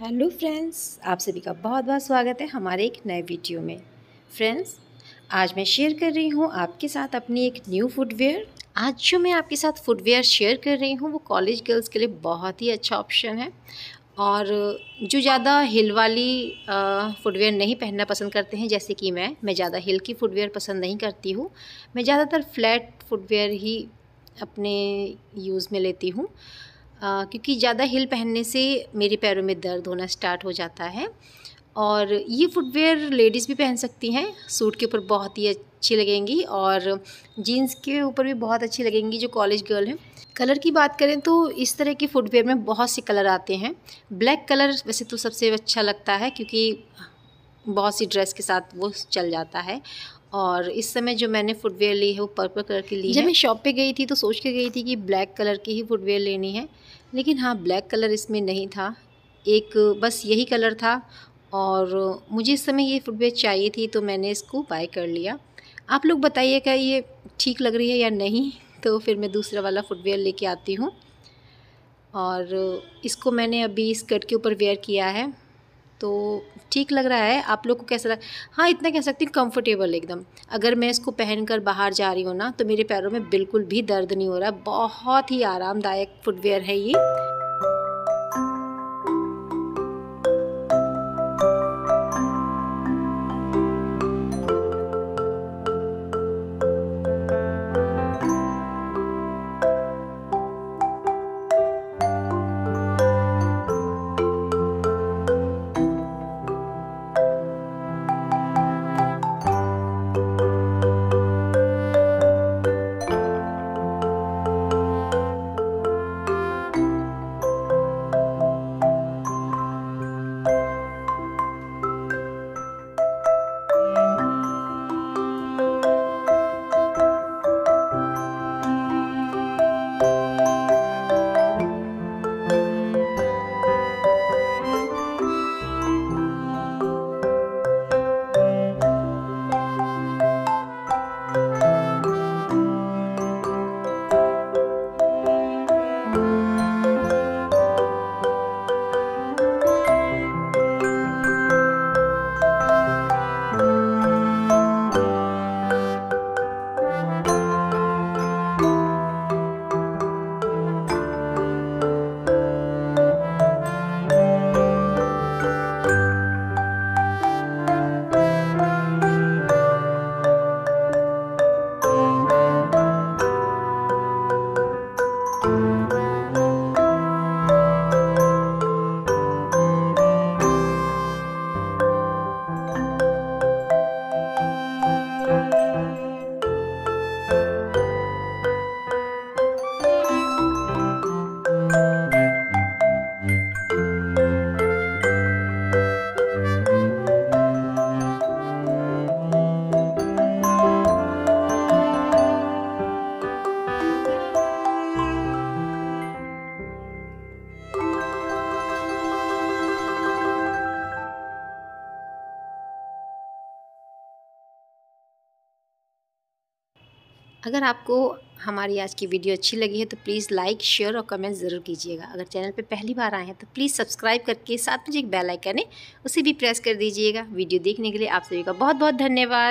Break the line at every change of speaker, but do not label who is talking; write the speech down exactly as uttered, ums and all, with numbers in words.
Hello friends, आप सभी का बहुत बहुत स्वागत है हमारे एक नए वीडियो में। फ्रेंड्स, आज मैं शेयर कर रही हूँ आपके साथ अपनी एक न्यू फुटवेयर। आज जो मैं आपके साथ फुटवेयर शेयर कर रही हूँ वो कॉलेज गर्ल्स के लिए बहुत ही अच्छा ऑप्शन है। और जो ज़्यादा हिल वाली फुटवेयर नहीं पहनना पसंद करते हैं, जैसे कि मैं मैं ज़्यादा हिल की फुटवेयर पसंद नहीं करती हूँ। मैं ज़्यादातर फ्लैट फुटवेयर ही अपने यूज़ में लेती हूँ, Uh, क्योंकि ज़्यादा हिल पहनने से मेरे पैरों में दर्द होना स्टार्ट हो जाता है। और ये फुटवेयर लेडीज़ भी पहन सकती हैं, सूट के ऊपर बहुत ही अच्छी लगेंगी और जीन्स के ऊपर भी बहुत अच्छी लगेंगी जो कॉलेज गर्ल हैं। कलर की बात करें तो इस तरह की फुटवेयर में बहुत से कलर आते हैं। ब्लैक कलर वैसे तो सबसे अच्छा लगता है क्योंकि बहुत सी ड्रेस के साथ वो चल जाता है। और इस समय जो मैंने फुटवेयर ली है वो पर्पल कलर की ली है। जब मैं शॉप पे गई थी तो सोच के गई थी कि ब्लैक कलर की ही फुटवेयर लेनी है, लेकिन हाँ, ब्लैक कलर इसमें नहीं था, एक बस यही कलर था और मुझे इस समय ये फुटवेयर चाहिए थी तो मैंने इसको बाय कर लिया। आप लोग बताइएगा ये ठीक लग रही है या नहीं, तो फिर मैं दूसरा वाला फुटवेयर लेके आती हूँ। और इसको मैंने अभी स्कर्ट के ऊपर वेयर किया है तो ठीक लग रहा है। आप लोग को कैसा लग? हाँ, इतना कह सकती हूँ कंफर्टेबल एकदम। अगर मैं इसको पहनकर बाहर जा रही हूँ ना तो मेरे पैरों में बिल्कुल भी दर्द नहीं हो रहा। बहुत ही आरामदायक फुटवेयर है ये। अगर आपको हमारी आज की वीडियो अच्छी लगी है तो प्लीज़ लाइक, शेयर और कमेंट ज़रूर कीजिएगा। अगर चैनल पे पहली बार आए हैं तो प्लीज़ सब्सक्राइब करके साथ में जो एक बेल आइकन है उसे भी प्रेस कर दीजिएगा। वीडियो देखने के लिए आप सभी का बहुत बहुत धन्यवाद।